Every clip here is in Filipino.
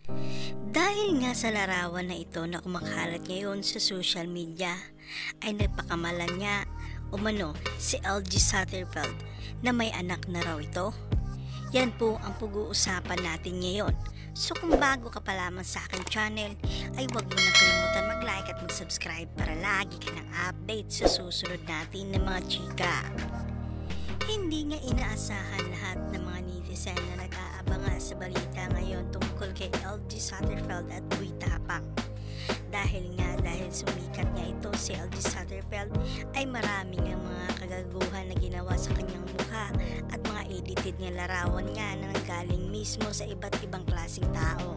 Dahil nga sa larawan na ito na kumakalat ngayon sa social media, ay nagpakamalan nga umano si LG Satterfield na may anak na raw ito. Yan po ang pag-uusapan natin ngayon. So kung bago ka pa lamang sa aking channel, ay huwag mo na kalimutan mag-like at mag-subscribe para lagi ka ng update sa susunod natin ng mga chika. Hindi nga inaasahan lahat ng mga netizen na nag-aabanga sa balita ngayon tungkol kay LG Satterfield at Boy Tapang. Dahil sumikat nga ito si LG Satterfield, ay maraming ang mga kagaguhan na ginawa sa kanyang mukha at mga edited nga larawan nga na nanggaling mismo sa iba't ibang klaseng tao.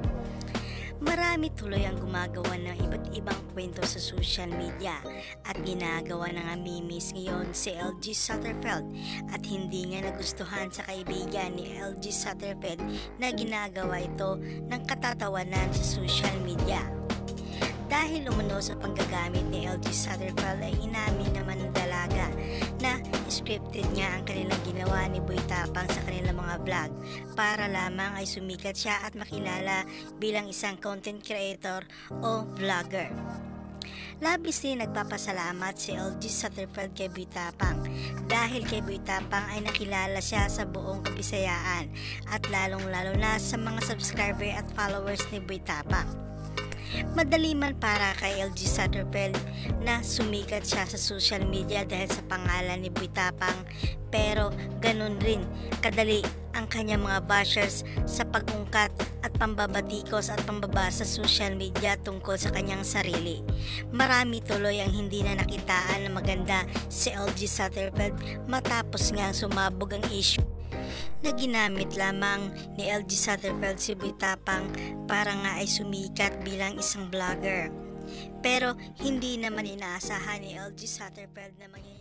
Marami tuloy ang gumagawa ng iba't ibang kwento sa social media at ginagawa ng memes ngayon si LG Satterfield at hindi nga nagustuhan sa kaibigan ni LG Satterfield na ginagawa ito ng katatawanan sa social media. Dahil umano sa panggagamit ni LG Satterfield ay inamin naman ng dalaga na scripted nga ang kanilang ginawa ni Boy Tapang sa kanilang mga vlog para lamang ay sumikat siya at makilala bilang isang content creator o vlogger. Labis din nagpapasalamat si LG Satterfield kay Boy Tapang dahil kay Boy Tapang ay nakilala siya sa buong Kabisayaan at lalong-lalo na sa mga subscriber at followers ni Boy Tapang. Madali man para kay LG Satterfield na sumikat siya sa social media dahil sa pangalan ni Boy Tapang, pero ganun rin kadali ang kanyang mga bashers sa pag-ungkat at pambabatikos at pambaba sa social media tungkol sa kanyang sarili. Marami tuloy ang hindi na nakitaan na maganda si LG Satterfield matapos nga sumabog ang issue na ginamit lamang ni LG Satterfield si Boy Tapang para nga ay sumikat bilang isang vlogger. Pero hindi naman inaasahan ni LG Satterfield na